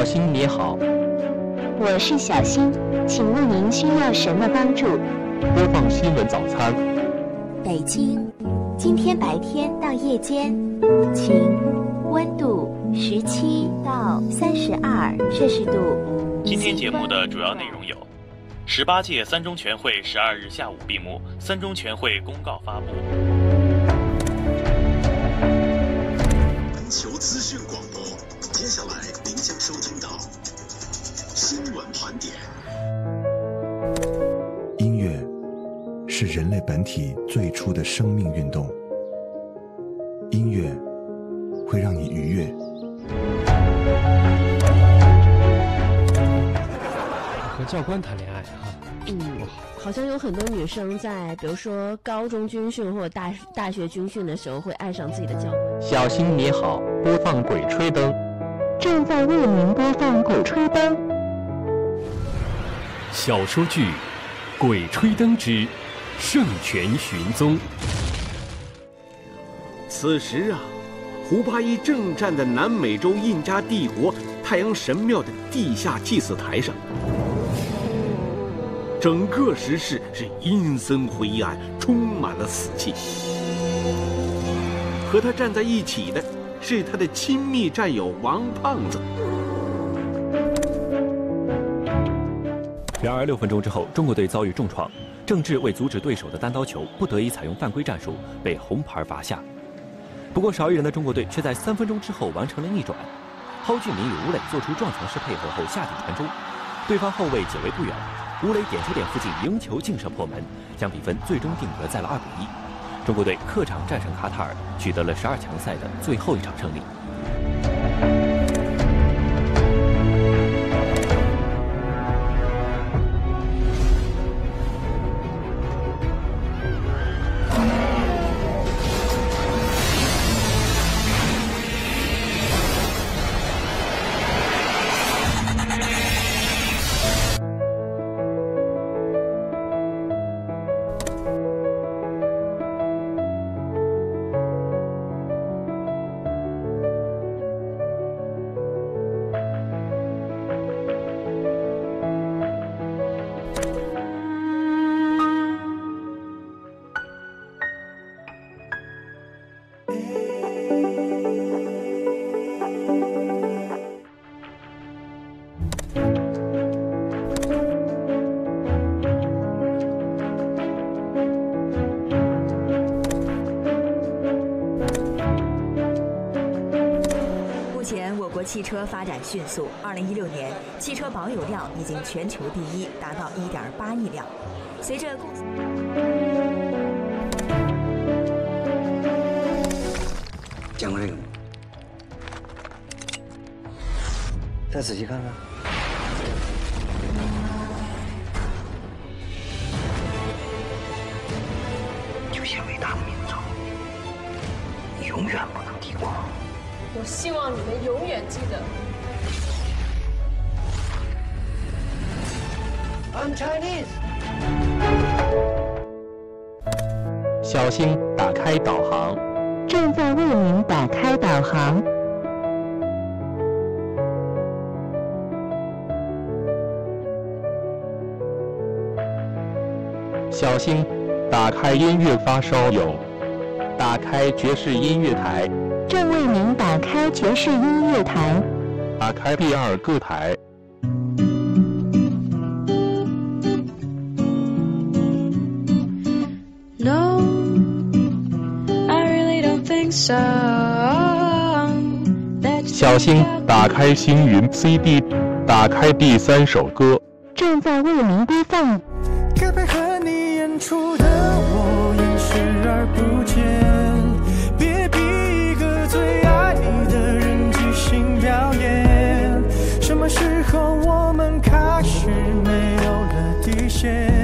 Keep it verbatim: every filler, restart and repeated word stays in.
小新你好， 我是小新，请问您需要什么帮助？ 播放新闻早餐。 北京，今天白天到夜间晴，温度十七到三十二摄氏度。 今天节目的主要内容有：十八届三中全会十二日下午闭幕，三中全会公告发布。 环球资讯广播，接下来您将收听到新闻盘点。 音乐是人类本体最初的生命运动，音乐会让你愉悦。 和教官谈恋爱哈， 嗯，好像有很多女生在，比如说高中军训或者大大学军训的时候，会爱上自己的教官。 小新你好，播放《鬼吹灯》。 正在为您播放《鬼吹灯》。 小说剧《鬼吹灯之圣泉寻踪》。 此时啊，胡八一正站在南美洲印加帝国太阳神庙的地下祭祀台上，整个石室是阴森灰暗，充满了死气。和他站在一起的是他的亲密战友王胖子。 然而六分钟之后，中国队遭遇重创，郑智为阻止对手的单刀球，不得已采用犯规战术，被红牌罚下。不过少一人的中国队却在三分钟之后完成了逆转，蒿俊闵与吴磊做出撞墙式配合后下底传中，对方后卫解围不远，吴磊点球点附近迎球劲射破门，将比分最终定格在了二比一。中国队客场战胜卡塔尔，取得了十二强赛的最后一场胜利。 汽车发展迅速，二零一六年汽车保有量已经全球第一，达到一点八亿辆。随着公司见过这个吗？再仔细看看。就像伟大的民族，永远不能低光。 我希望你们永远记得。 I'm Chinese。 小新打开导航。 正在为您打开导航。 小新打开音乐发烧友。打开爵士音乐台。 正为您打开爵士音乐台。 打开第二个台。 No, I really don't think so. 小新打开星云 C D， 打开第三首歌。 正在为您播放。 可配合你演出的我演视而不见。什么时候我们开始没有了底线？